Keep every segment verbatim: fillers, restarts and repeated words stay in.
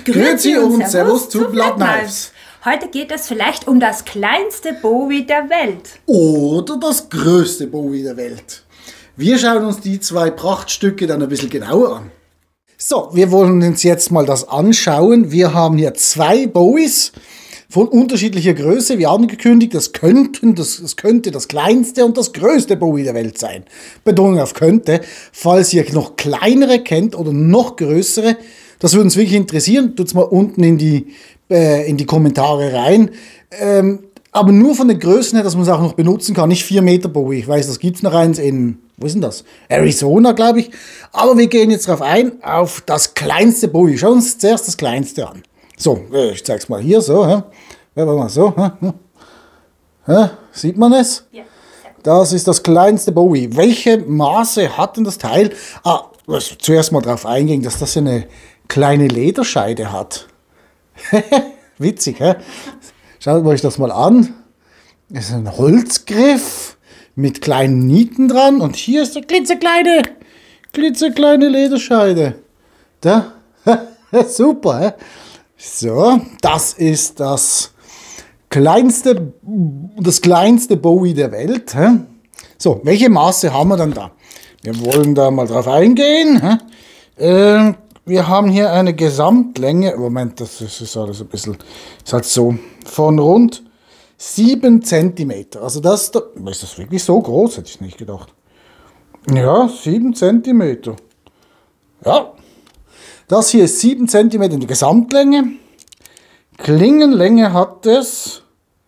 Grüezi und Servus zu Bloodknives. Heute geht es vielleicht um das kleinste Bowie der Welt. Oder das größte Bowie der Welt. Wir schauen uns die zwei Prachtstücke dann ein bisschen genauer an. So, wir wollen uns jetzt mal das anschauen. Wir haben hier zwei Bowies von unterschiedlicher Größe. Wie angekündigt, das, könnten, das, das könnte das kleinste und das größte Bowie der Welt sein. Betonung auf könnte. Falls ihr noch kleinere kennt oder noch größere, das würde uns wirklich interessieren. Tut's mal unten in die, äh, in die Kommentare rein. Ähm, aber nur von den Größen her, dass man es auch noch benutzen kann. Nicht vier Meter Bowie. Ich weiß, das gibt es noch eins in, wo ist denn das? Arizona, glaube ich. Aber wir gehen jetzt darauf ein, auf das kleinste Bowie. Schauen wir uns zuerst das kleinste an. So, ich zeige es mal hier, so. Hä? Mal so. Hä? Hä? Sieht man es? Ja. Das ist das kleinste Bowie. Welche Maße hat denn das Teil? Ah, also zuerst mal darauf eingehen, dass das eine kleine Lederscheide hat. Witzig, hä? Schaut euch das mal an. Das ist ein Holzgriff mit kleinen Nieten dran. Und hier ist eine klitzekleine, klitzekleine Lederscheide. Da. Super, hä? So, das ist das kleinste, das kleinste Bowie der Welt. Hä? So, welche Maße haben wir dann da? Wir wollen da mal drauf eingehen. Hä? Äh, wir haben hier eine Gesamtlänge, Moment, das ist, ist alles ein bisschen, ist halt so, von rund sieben Zentimeter. Also das, da, ist das wirklich so groß, hätte ich nicht gedacht. Ja, sieben Zentimeter. Ja. Das hier ist sieben Zentimeter in der Gesamtlänge. Klingenlänge hat es,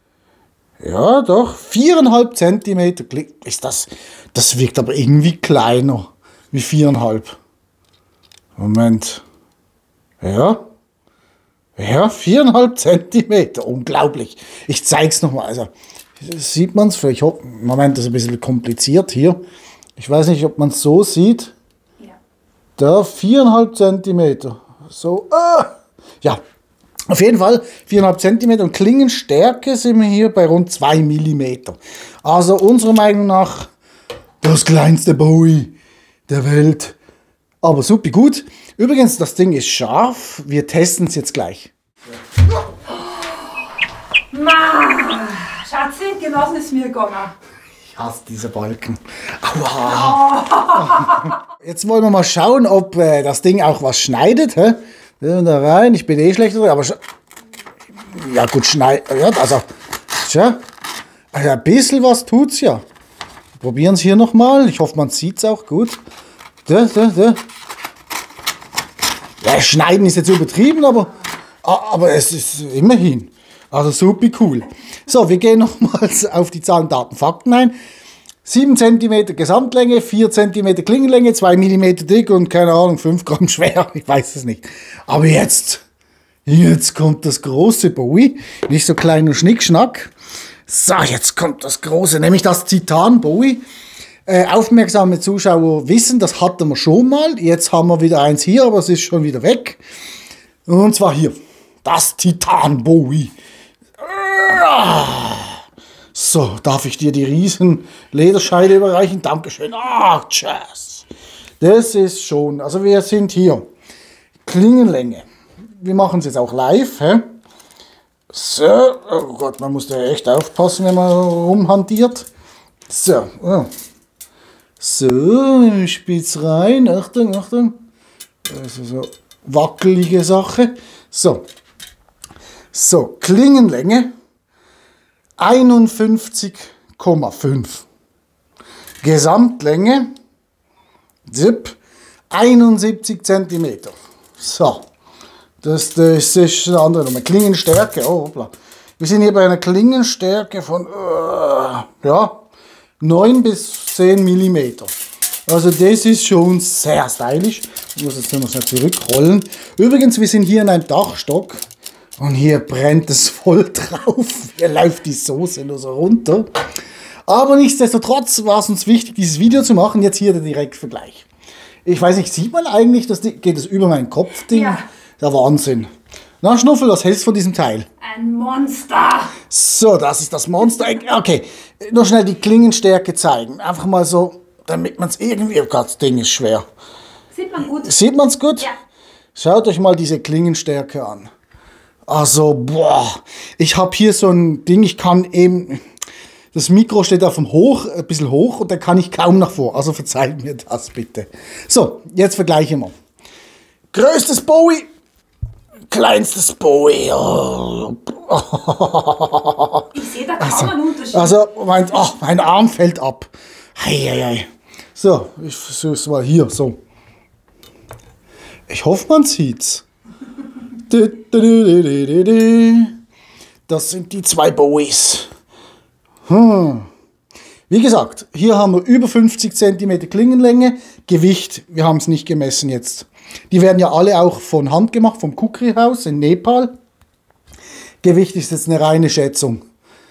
ja doch, vier Komma fünf Zentimeter. Ist das, das wirkt aber irgendwie kleiner wie vier Komma fünf. Moment. Ja. Ja, vier Komma fünf Zentimeter. Unglaublich. Ich zeige es nochmal. Also, sieht man es vielleicht? Moment, das ist ein bisschen kompliziert hier. Ich weiß nicht, ob man es so sieht. Da vier Komma fünf Zentimeter. So, ah, ja, auf jeden Fall vier Komma fünf Zentimeter. Und Klingenstärke sind wir hier bei rund zwei Millimeter. Also unserer Meinung nach das kleinste Bowie der Welt. Aber super gut. Übrigens, das Ding ist scharf. Wir testen es jetzt gleich. Ma, Schatzi, genossen ist mir gegangen. Ich hasse diese Balken. Aua. Jetzt wollen wir mal schauen, ob äh, das Ding auch was schneidet. Hä? Da rein, ich bin eh schlecht drin, aber ja gut, schneidet. Ja, also, tja, also ein bisschen was tut's ja. Probieren es hier nochmal. Ich hoffe, man sieht es auch gut. Da, da, da. Ja, schneiden ist jetzt übertrieben, aber, aber es ist immerhin. Also super cool. So, wir gehen nochmals auf die Zahlen, Daten, Fakten ein. sieben Zentimeter Gesamtlänge, vier Zentimeter Klingenlänge, zwei Millimeter dick und keine Ahnung, fünf Gramm schwer. Ich weiß es nicht. Aber jetzt, jetzt kommt das große Bowie. Nicht so kleiner Schnickschnack. So, jetzt kommt das große, nämlich das Titan Bowie. Äh, aufmerksame Zuschauer wissen, das hatten wir schon mal. Jetzt haben wir wieder eins hier, aber es ist schon wieder weg. Und zwar hier, das Titan Bowie. So, darf ich dir die riesen Lederscheide überreichen? Dankeschön. Ah, tschüss. Das ist schon, also wir sind hier. Klingenlänge. Wir machen es jetzt auch live. Hä? So, oh Gott, man muss da echt aufpassen, wenn man rumhantiert. So, oh. So, spitz rein. Achtung, Achtung. Das ist so wackelige Sache. So. So, Klingenlänge einundfünfzig Komma fünf. Gesamtlänge zip, einundsiebzig Zentimeter. So, das, das ist eine andere Nummer. Klingenstärke, oh hoppla. Wir sind hier bei einer Klingenstärke von uh, ja, neun bis zehn Millimeter. Also das ist schon sehr stylisch. Ich muss jetzt noch schnell zurückrollen. Übrigens, wir sind hier in einem Dachstock. Und hier brennt es voll drauf. Hier läuft die Soße nur so runter. Aber nichtsdestotrotz war es uns wichtig, dieses Video zu machen. Jetzt hier der Direktvergleich. Ich weiß nicht, sieht man eigentlich, das geht es über meinen Kopf, Ding? Ja. Der Wahnsinn. Na, Schnuffel, was hältst du von diesem Teil? Ein Monster. So, das ist das Monster. Okay, nur schnell die Klingenstärke zeigen. Einfach mal so, damit man es irgendwie... Oh Gott, das Ding ist schwer. Sieht man gut. Sieht man es gut? Ja. Schaut euch mal diese Klingenstärke an. Also, boah, ich habe hier so ein Ding, ich kann eben, das Mikro steht auf dem Hoch, ein bisschen hoch und da kann ich kaum nach vor. Also verzeiht mir das bitte. So, jetzt vergleichen wir. Größtes Bowie, kleinstes Bowie. Oh. Ich sehe da kaum Also, einen Unterschied. also mein, oh, mein Arm fällt ab. Hei, hei, hei. So, ich versuche es mal hier, so. Ich hoffe, man sieht's. Das sind die zwei Bowies. Hm. Wie gesagt, hier haben wir über fünfzig Zentimeter Klingenlänge. Gewicht, wir haben es nicht gemessen jetzt. Die werden ja alle auch von Hand gemacht, vom Kukri-Haus in Nepal. Gewicht ist jetzt eine reine Schätzung.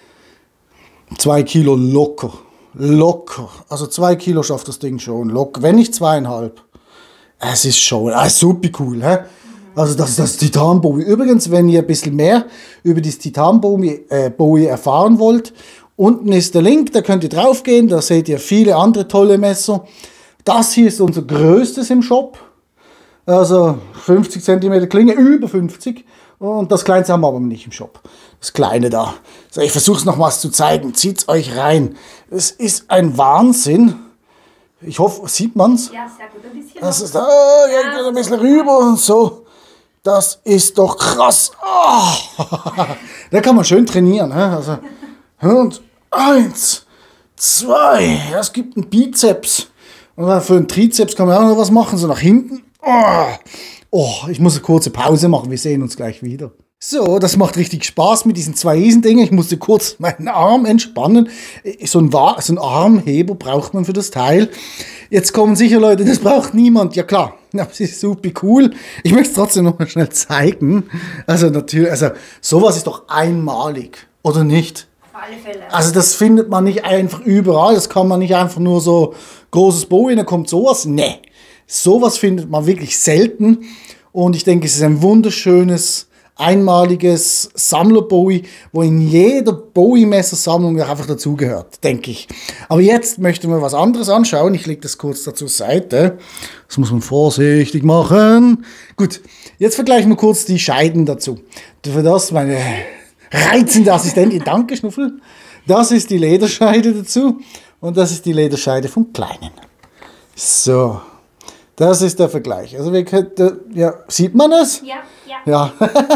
Zwei Kilo locker. Locker. Also zwei Kilo schafft das Ding schon. Locker. Wenn nicht zweieinhalb. Es ist schon ah, super cool. He? Also das ist das Titan-Bowie. Übrigens, wenn ihr ein bisschen mehr über das Titan-Bowie äh, Bowie erfahren wollt, unten ist der Link, da könnt ihr drauf gehen, da seht ihr viele andere tolle Messer. Das hier ist unser größtes im Shop. Also fünfzig Zentimeter Klinge, über fünfzig. Und das kleinste haben wir aber nicht im Shop. Das kleine da. So, ich versuche es nochmals zu zeigen. Zieht euch rein. Es ist ein Wahnsinn. Ich hoffe, sieht man es? Ja, sehr gut. Ein bisschen. Das ist da, ja, geht ein bisschen rüber und so. Das ist doch krass. Oh. Da kann man schön trainieren. Also, und eins, zwei. Ja, es gibt einen Bizeps. Und für einen Trizeps kann man auch noch was machen, so nach hinten. Oh. Oh, ich muss eine kurze Pause machen. Wir sehen uns gleich wieder. So, das macht richtig Spaß mit diesen zwei Riesendingen. Ich musste kurz meinen Arm entspannen. So ein, so ein Armheber braucht man für das Teil. Jetzt kommen sicher Leute, das braucht niemand. Ja klar, das ist super cool. Ich möchte es trotzdem noch mal schnell zeigen. Also natürlich, also sowas ist doch einmalig, oder nicht? Auf alle Fälle. Also das findet man nicht einfach überall. Das kann man nicht einfach nur so großes Bowie, dann kommt sowas. Nee, sowas findet man wirklich selten. Und ich denke, es ist ein wunderschönes, einmaliges Sammler-Bowie, wo in jeder Bowie-Messersammlung einfach dazugehört, denke ich. Aber jetzt möchten wir was anderes anschauen. Ich lege das kurz da zur Seite. Das muss man vorsichtig machen. Gut, jetzt vergleichen wir kurz die Scheiden dazu. Für das meine reizende Assistentin, danke Schnuffel. Das ist die Lederscheide dazu und das ist die Lederscheide vom Kleinen. So, das ist der Vergleich. Also wir könnten, ja, sieht man es? Ja, ja. Ja,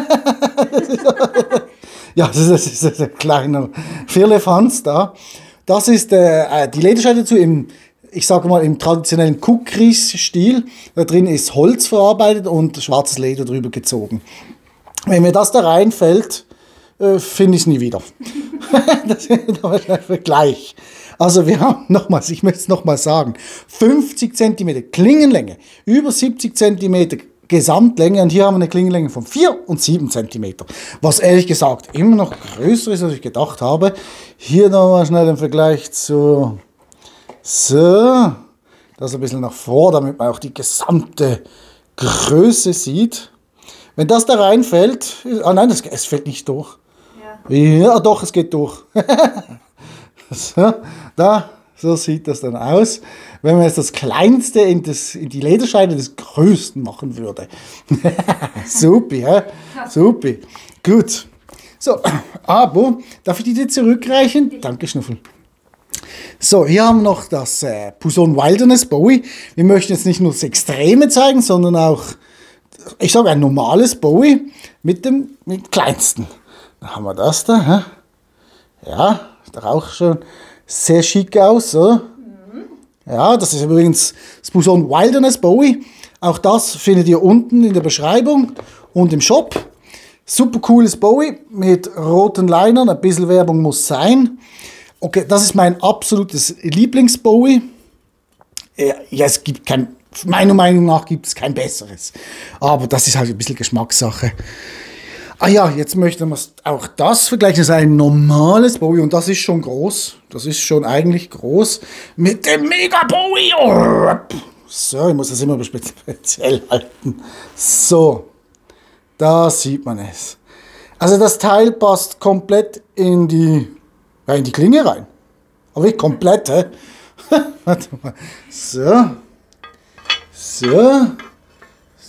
ja, das ist, das ist ein kleiner Firlefanz da. Das ist äh, die Lederscheide dazu im, ich sage mal, im traditionellen Kukris-Stil. Da drin ist Holz verarbeitet und schwarzes Leder drüber gezogen. Wenn mir das da reinfällt, äh, finde ich es nie wieder. Das ist aber ein Vergleich. Also wir haben nochmals, ich möchte es nochmal sagen, fünfzig Zentimeter Klingenlänge, über siebzig Zentimeter Gesamtlänge und hier haben wir eine Klingenlänge von vier und sieben Zentimeter. Was ehrlich gesagt immer noch größer ist, als ich gedacht habe. Hier nochmal schnell im Vergleich zu... So, das ein bisschen nach vor, damit man auch die gesamte Größe sieht. Wenn das da reinfällt... Ah nein, das, es fällt nicht durch. Ja, ja doch, es geht durch. So, da, so sieht das dann aus, wenn man jetzt das Kleinste in, das, in die Lederscheide des Größten machen würde. Super, ja? Super. Gut. So, aber, darf ich die dir zurückreichen? Danke, Schnuffel. So, hier haben wir noch das äh, Pousson Wilderness Bowie. Wir möchten jetzt nicht nur das Extreme zeigen, sondern auch, ich sage ein normales Bowie mit dem, mit dem kleinsten. Dann haben wir das da. Hä? Ja, sieht auch schon sehr schick aus, oder? Mhm. Ja, das ist übrigens das Pousson Wilderness Bowie. Auch das findet ihr unten in der Beschreibung und im Shop. Super cooles Bowie mit roten Linern, ein bisschen Werbung muss sein. Okay, das ist mein absolutes Lieblings-Bowie. Ja, es gibt kein, meiner Meinung nach gibt es kein besseres. Aber das ist halt ein bisschen Geschmackssache. Ah ja, jetzt möchten wir auch das vergleichen. Das ist ein normales Bowie und das ist schon groß. Das ist schon eigentlich groß. Mit dem Mega Bowie. So, ich muss das immer speziell halten. So, da sieht man es. Also das Teil passt komplett in die, ja, in die Klinge rein. Aber nicht komplett, hä? Warte mal. So. So.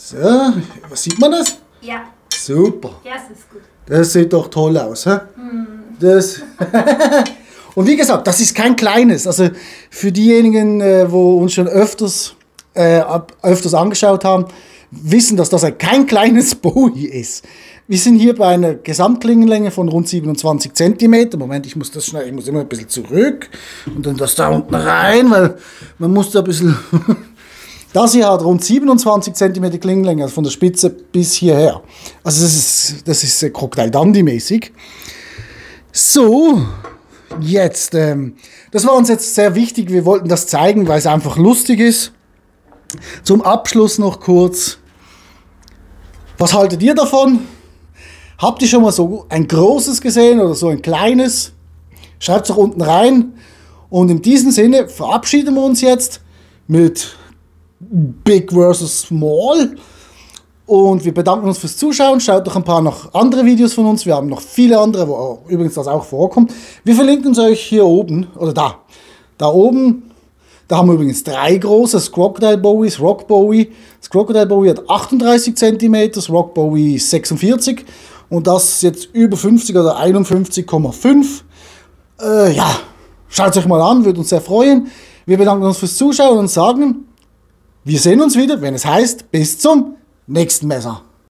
So, was sieht man das? Ja. Super. Ja, das ist gut. Das sieht doch toll aus. He? Mm. Das Und wie gesagt, das ist kein kleines. Also für diejenigen, äh, wo uns schon öfters, äh, öfters angeschaut haben, wissen, dass das ein kein kleines Bowie ist. Wir sind hier bei einer Gesamtklingenlänge von rund siebenundzwanzig Zentimeter. Moment, ich muss das schnell, ich muss immer ein bisschen zurück und dann das da unten rein, weil man muss da ein bisschen... Das hier hat rund siebenundzwanzig Zentimeter Klingenlänge, also von der Spitze bis hierher. Also das ist, das ist Crocodile Dundee mäßig. So, jetzt, ähm, das war uns jetzt sehr wichtig, wir wollten das zeigen, weil es einfach lustig ist. Zum Abschluss noch kurz, was haltet ihr davon? Habt ihr schon mal so ein großes gesehen oder so ein kleines? Schreibt es doch unten rein. Und in diesem Sinne verabschieden wir uns jetzt mit Big versus Small. Und wir bedanken uns fürs Zuschauen. Schaut doch ein paar noch andere Videos von uns. Wir haben noch viele andere, wo auch, übrigens das auch vorkommt. Wir verlinken es euch hier oben, oder da. Da oben, da haben wir übrigens drei große Crocodile Bowies, Rock Bowie. Das Crocodile Bowie hat achtunddreißig Zentimeter, das Rock Bowie sechsundvierzig. Und das jetzt über fünfzig oder einundfünfzig Komma fünf. Äh, ja, schaut es euch mal an, würde uns sehr freuen. Wir bedanken uns fürs Zuschauen und sagen, wir sehen uns wieder, wenn es heißt, bis zum nächsten Messer.